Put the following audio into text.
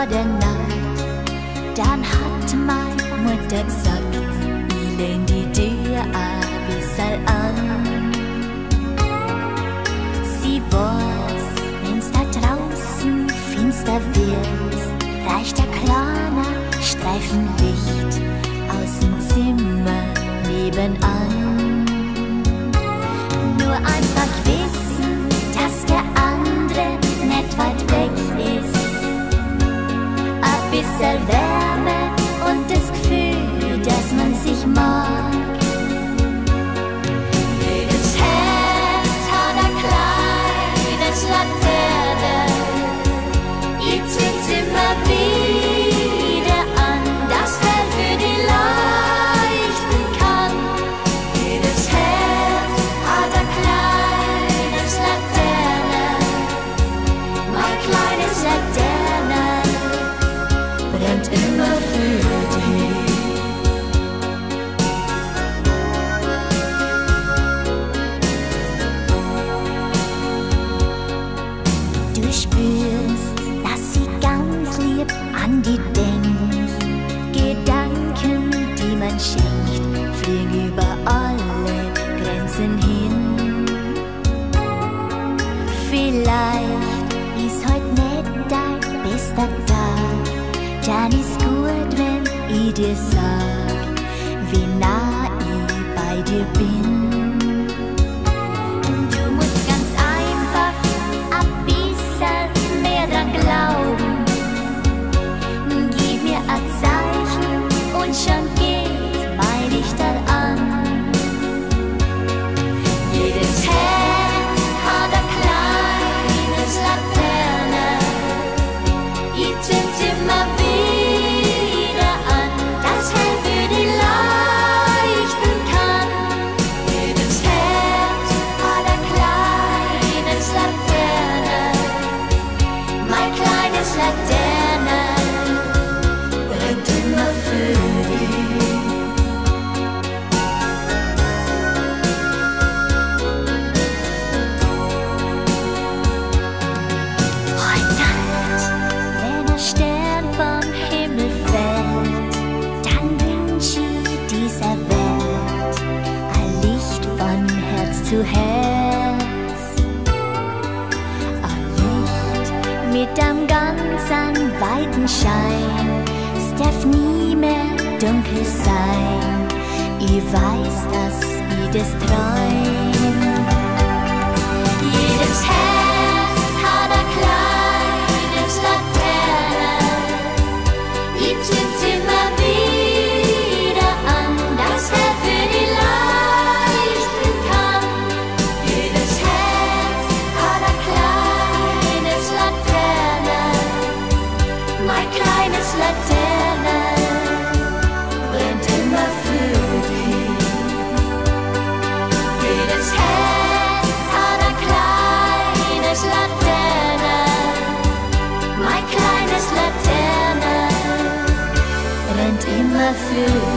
vor der Nacht, dann hat meine Mutter gesagt, ich lehn die Tür ein bisschen an. Sie weiß, wenn's da draußen finster wird, reicht ein kleiner Streifen Licht aus dem Zimmer nebenan. Nur einfach wissen, dass der andere nicht weit weg ist. Ein bisschen Wärme und das Gefühl, dass man sich mag. Jedes Herz hat ein kleines Laternel. Ich zünd's immer wieder an, dass hell für die leuchten kann. Jedes Herz hat ein kleines Laternel. Mein kleines Laternel brennt immer für dich. Du spürst, dass sie ganz lieb an die denkt. Gedanken, die man schenkt, fliegen über alle Grenzen hin. Vielleicht ist heut nicht dein bester Tag, dann ist gut, wenn ich dir sag, wie nah ich bei dir bin. Du musst ganz einfach ein bisschen mehr dran glauben. Gib mir ein Zeichen und schon geht mein Lichterl an. Jedes Herz hat ein kleines Laternel. Ich zünd's immer wieder an, das hell für die leuchten kann. Jedes Herz hat ein kleines Laternel. Mein kleines Laternel brennt immer für dich. Heute Nacht, wenn ein Stern vom Himmel fällt, dann wünsch ich dieser Welt ein Licht von Herz zu Herz. Ein Licht mit einem ganz weiten Schein, es darf nie mehr dunkel sein. Ich weiß, dass ich das träum. Jedes Herz hat ein kleines Laternel. Ich zünd's immer wieder an, dass hell für die leuchten kann. Jedes Herz hat ein kleines Laternel. Mein kleines Laternel brennt immer für dich. Jedes Herz hat ein kleines Laternel. Mein kleines Laternel brennt immer für dich.